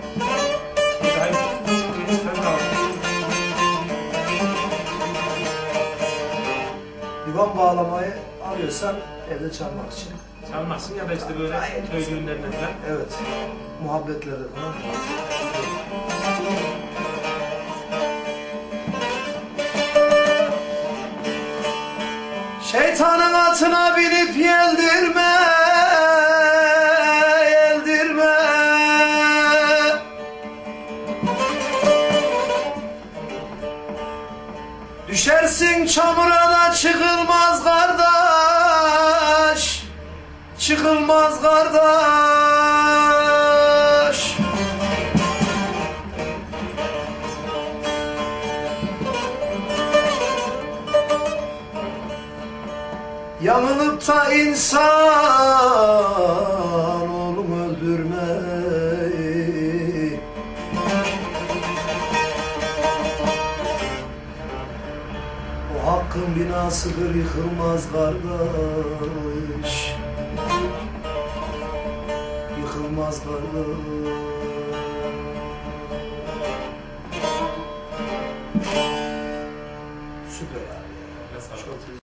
Divan bağlamayı alıyorsan evde çalmak için. Çalmazsın ya da işte böyle köy düğünlerinde falan. Evet. Muhabbetlerde falan. Şeytanın atına binip yeldirme, yeldirme. Düşersin çamura da çıkılmaz kardeş, çıkılmaz kardeş. Yanılıp da insan oğlum öldürme. O hakkın binasıdır, yıkılmaz kardeş, yıkılmaz kardeş. Süper abi. Çok